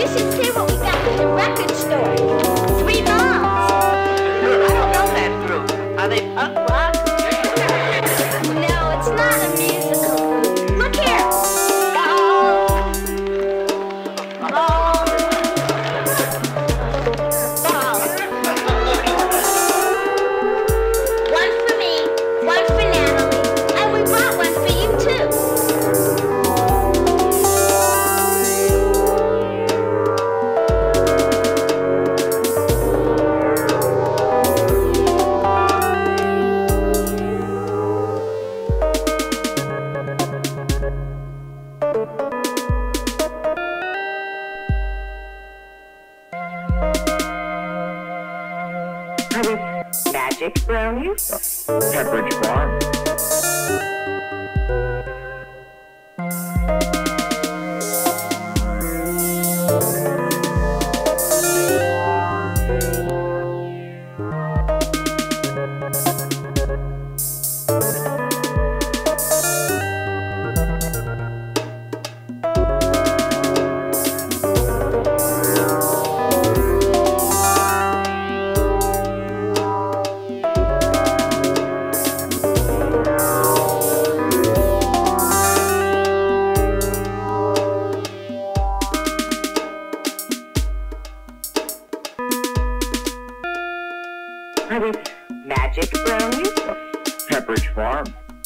should see what we got at the record store. 3 moms. I don't know that group. Are they punk rock? No, it's not a musical. Look here. One for me, one for Natalie, and we brought one for you too. Magic brownies? Pepperidge Farm. Magic brownies? Pepperidge Farm.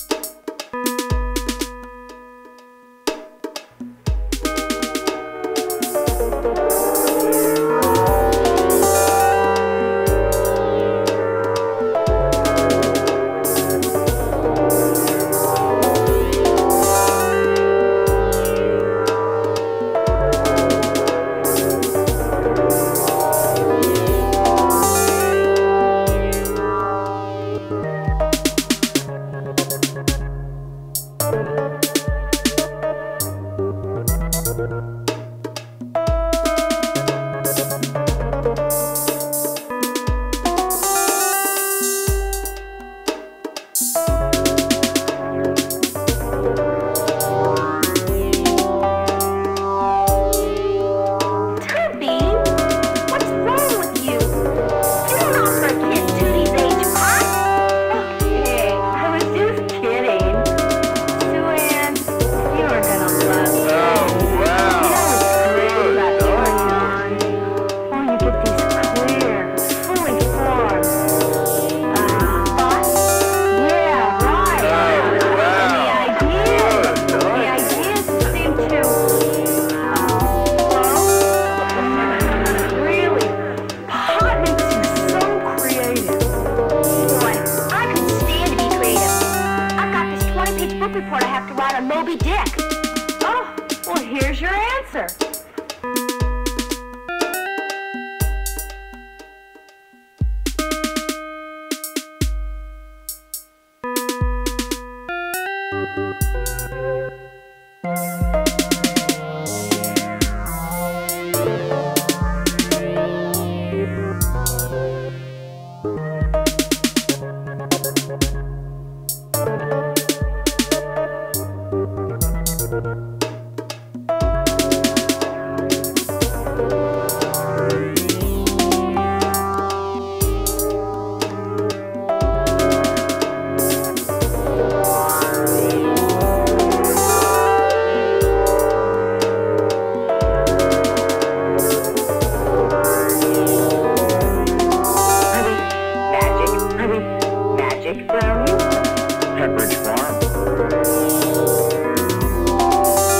Report I have to write on Moby Dick. Oh, well, here's your answer. Magic brownies? Pepperidge Farm.